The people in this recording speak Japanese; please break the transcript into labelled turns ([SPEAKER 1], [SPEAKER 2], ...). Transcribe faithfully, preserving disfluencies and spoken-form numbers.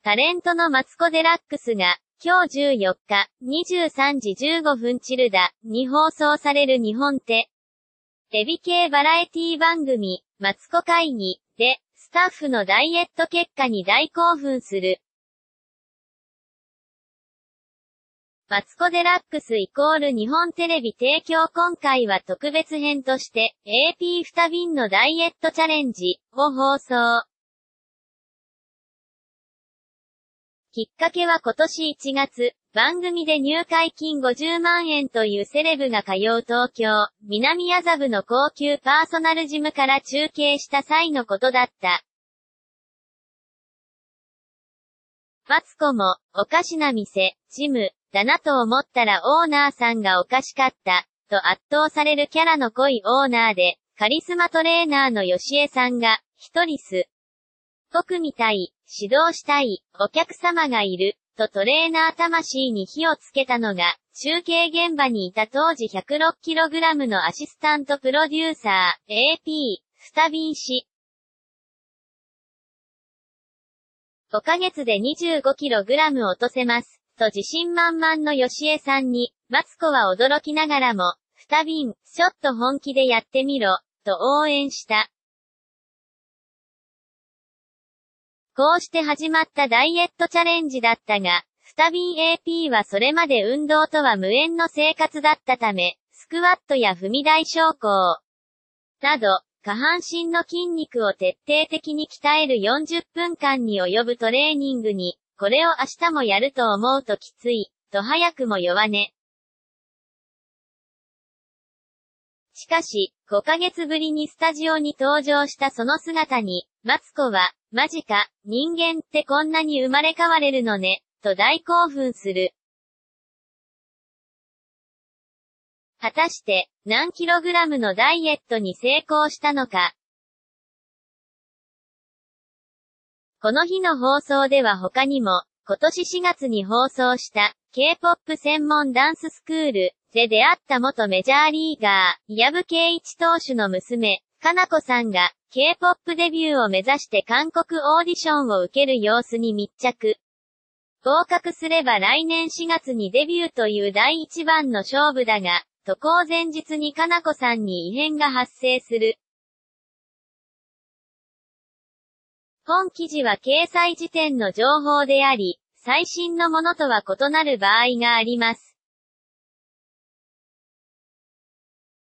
[SPEAKER 1] タレントのマツコ・デラックスが、今日じゅうよっか、にじゅうさんじじゅうごふんチルダに放送される日本テレビ系バラエティ番組、マツコ会議で、スタッフのダイエット結果に大興奮する。マツコ・デラックスイコール日本テレビ提供今回は特別編として、エーピー 二瓶のダイエットチャレンジを放送。きっかけは今年いちがつ、番組で入会金ごじゅうまんえんというセレブが通う東京、南麻布の高級パーソナルジムから中継した際のことだった。マツコも、おかしな店、ジム、だなと思ったらオーナーさんがおかしかった、と圧倒されるキャラの濃いオーナーで、カリスマトレーナーのよしえさんが、一人す。僕みたい、指導したい、お客様がいる、とトレーナー魂に火をつけたのが、中継現場にいた当時 ひゃくろくキログラム のアシスタントプロデューサー、エーピー、二瓶氏。ごかげつで にじゅうごキログラム 落とせます、と自信満々のよしえさんに、マツコは驚きながらも、二瓶、ちょっと本気でやってみろ、と応援した。こうして始まったダイエットチャレンジだったが、二瓶 エーピー はそれまで運動とは無縁の生活だったため、スクワットや踏み台昇降など、下半身の筋肉を徹底的に鍛えるよんじゅっぷんかんに及ぶトレーニングに、これを明日もやると思うときつい、と早くも弱音。しかし、ごかげつぶりにスタジオに登場したその姿に、マツコは、マジか、人間ってこんなに生まれ変われるのね、と大興奮する。果たして、何キログラムのダイエットに成功したのか。この日の放送では他にも、今年しがつに放送した、K-ポップ 専門ダンススクールで出会った元メジャーリーガー、藪圭一投手の娘、かなこさんが、K-ポップ デビューを目指して韓国オーディションを受ける様子に密着。合格すれば来年しがつにデビューという第一番の勝負だが、渡航前日にかなこさんに異変が発生する。本記事は掲載時点の情報であり、最新のものとは異なる場合があります。